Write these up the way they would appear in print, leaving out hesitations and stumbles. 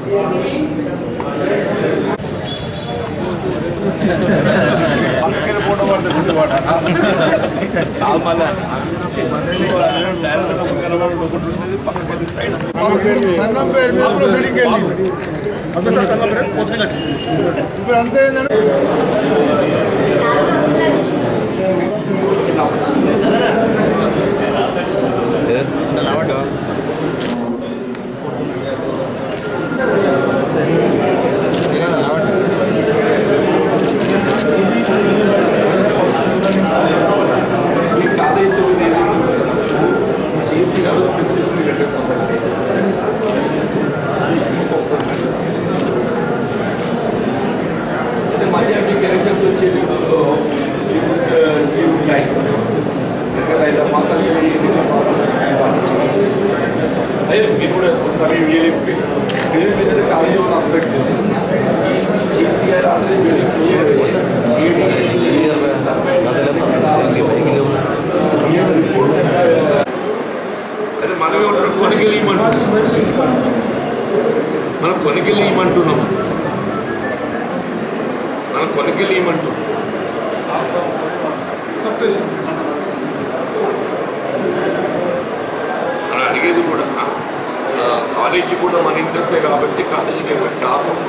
అడిగేది కూడా కాలేజీ కూడా మన ఇంట్రెస్టే కాబట్టి కాలేజీకి ఎఫెక్ట్ కాకుండా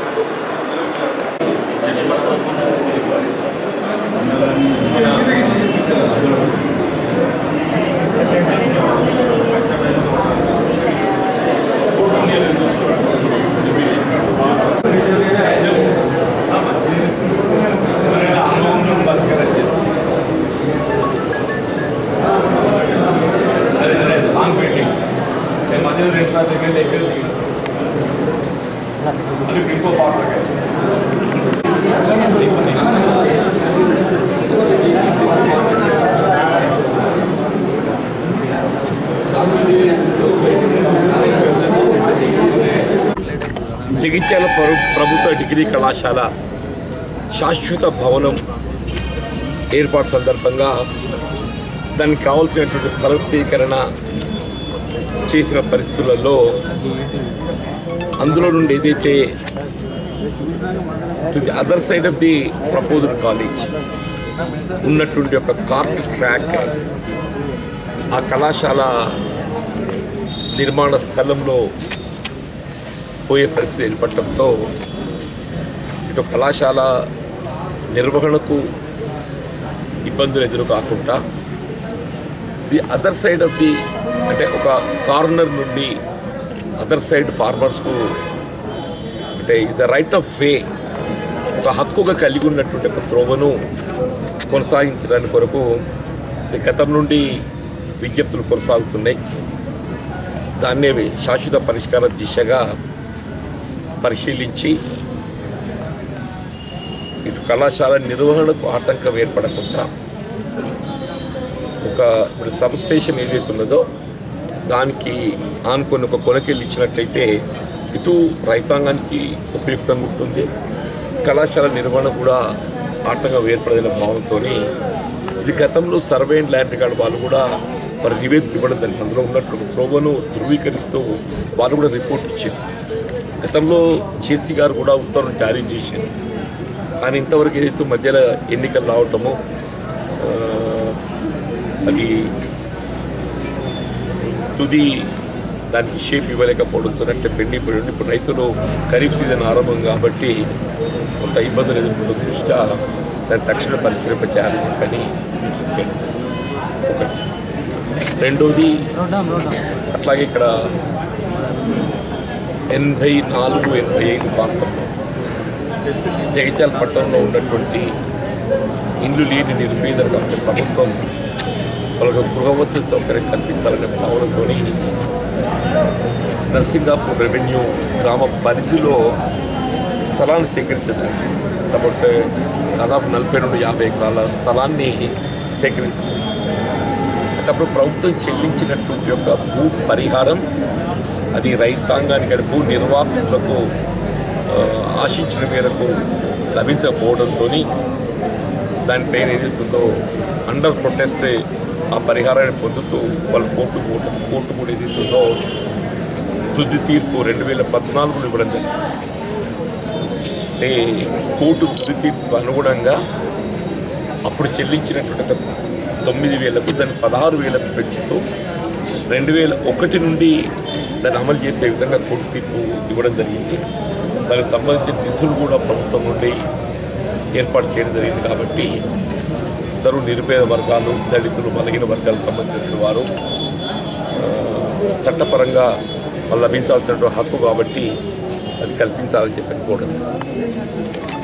జగిత్యాల ప్రభుత్వ డిగ్రీ కళాశాల శాశ్వత భవనం ఏర్పాటు సందర్భంగా దానికి కావాల్సినటువంటి స్థల సేకరణ చేసిన పరిస్థితులలో అందులో నుండి ఏదైతే to the other side of the proposed college ఉన్నటువంటి ఒక కార్ట్ ట్రాక్ ఆ కళాశాల నిర్మాణ స్థలంలో పోయే పరిస్థితి ఏర్పడటంతో ఇటు కళాశాల నిర్వహణకు ఇబ్బందులు ఎదురు కాకుండా the other side of the అంటే ఒక కార్నర్ నుండి అదర్ సైడ్ ఫార్మర్స్కు అంటే is the right of way ఒక హక్కుగా కలిగి ఉన్నటువంటి ఒక త్రోవను కొనసాగించడానికి కొరకు గతం నుండి విజ్ఞప్తులు కొనసాగుతున్నాయి. దాన్నే శాశ్వత పరిష్కార దిశగా పరిశీలించి ఇటు కళాశాల నిర్వహణకు ఆటంకం ఏర్పడకుండా ఒక ఇప్పుడు సబ్ స్టేషన్ ఏదైతే ఉన్నదో దానికి ఆనుకొని ఒక కొనకెళ్ళి ఇచ్చినట్లయితే ఇటు రైతాంగానికి ఉపయుక్తంగా ఉంటుంది, కళాశాల నిర్వహణ కూడా ఆటంకం ఏర్పడదనే భావనతో ఇది గతంలో సర్వే అండ్ ల్యాండ్ రికార్డు వాళ్ళు కూడా మరి నివేదిక ఇవ్వడం జరిగింది. అందులో ఉన్నటువంటి త్రోవను ధృవీకరిస్తూ వాళ్ళు కూడా రిపోర్ట్ ఇచ్చారు. గతంలో జేసీ గారు కూడా ఉత్తర్వులు జారీ చేశారు. కానీ ఇంతవరకు ఏదైతే మధ్యలో ఎన్నికలు రావటమో అది తుది దానికి షేప్ ఇవ్వలేకపోవడంతో అంటే పెండింగ్ పడి ఇప్పుడు రైతులు ఖరీఫ్ సీజన్ ఆరంభం కాబట్టి కొంత ఇబ్బందులు ఎదుర్కొన్న దృష్ట్యా దాన్ని తక్షణ పరిష్కరింపచేయాలని చెప్పని చెప్పాను. ఒకటి. రెండోది అట్లాగే ఇక్కడ 84-85 ప్రాంతంలో జగిత్యాల పట్టణంలో ఉన్నటువంటి ఇండ్లు లేని నిరుపేదలకు అంటే ప్రభుత్వం వాళ్ళకు గృహవసతి సౌకర్యం కల్పించాలనే భావనతో నర్సింగాపూర్ రెవెన్యూ గ్రామ పరిధిలో స్థలాన్ని సేకరించడానికి సపోర్ట్ దాదాపు 40 నుండి 50 ఎకరాల స్థలాన్ని సేకరించారు. అప్పుడు ప్రభుత్వం చెల్లించినటువంటి యొక్క భూ పరిహారం అది రైతాంగానికి భూ నిర్వాసితులకు ఆశించిన మేరకు లభించకపోవడంతో దానిపైన ఏదైతుందో అండర్ ప్రొటెస్ట్ ఆ పరిహారాన్ని పొందుతూ వాళ్ళు కోర్టు కూడా ఏదైతుందో తుది తీర్పు 2014 ఇవ్వడం జరిగింది. అంటే కోర్టు తుది తీర్పుకు అనుగుణంగా అప్పుడు చెల్లించినటువంటి 9,000కు దాన్ని 16,000కు పెంచుతూ 2001 నుండి దాన్ని అమలు చేసే విధంగా కోర్టు తీర్పు ఇవ్వడం జరిగింది. దానికి సంబంధించిన నిధులు కూడా ప్రభుత్వం నుండి ఏర్పాటు చేయడం జరిగింది. కాబట్టి ఇద్దరు నిరుపేద వర్గాలు, దళితులు, బలహీన వర్గాలకు సంబంధించిన వారు చట్టపరంగా లభించాల్సినటువంటి హక్కు కాబట్టి అది కల్పించాలని చెప్పి కోరడం.